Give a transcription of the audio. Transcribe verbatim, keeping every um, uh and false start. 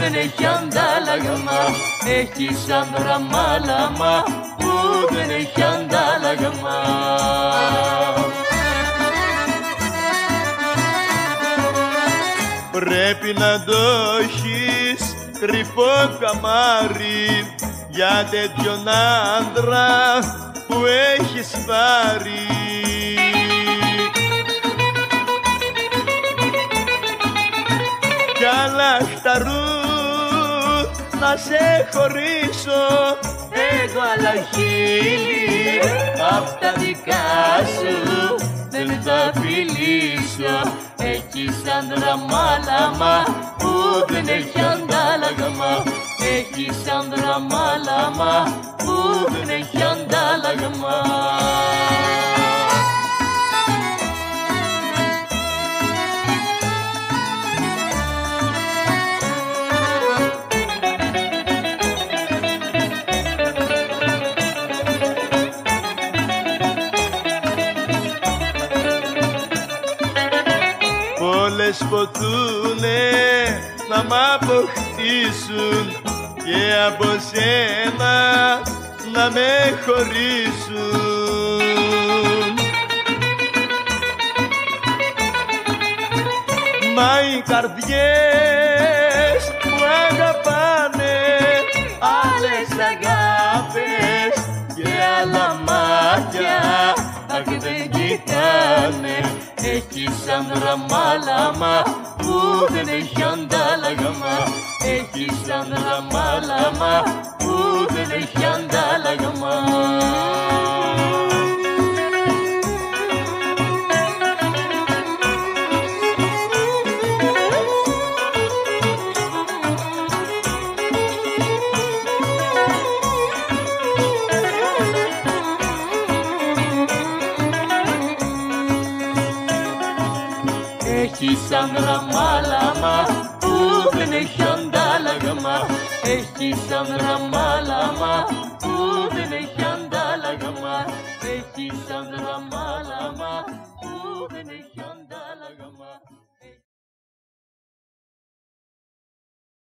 δεν έχει αντάλλαγμα. Έχει άντρα μάλαμα που δεν έχει αντάλλαγμα. Πρέπει να το έχεις κρυφό καμάρι για τέτοιον άντρα που έχεις πάρει. Κι αλλαχταρού να σε χωρίσω Εγώ άλλα χείλη απ' τα δικά σου δεν θα φιλήσω. Έχεις άντρα μάλαμα που δεν έχει αντάλλαγμα. Έχεις άντρα μάλαμα που δεν έχει αντάλλαγμα. Όλες ποτούνε να μ' αποκτήσουν και από σένα να με χωρίσουν. Μα οι καρδιές που αγαπάνε Άλλες αγάπες και άλλα μάτια αχ δεν κοιτάνε. Έχεις άντρα μάλαμα που δεν έχει αντάλλαγμα. Έχεις άντρα μάλαμα που δεν έχει αντάλλαγμα. Έχεις άντρα μάλαμα που δεν έχει αντάλλαγμα. Έχεις άντρα μάλαμα που δεν έχει αντάλλαγμα. Έχεις άντρα μάλαμα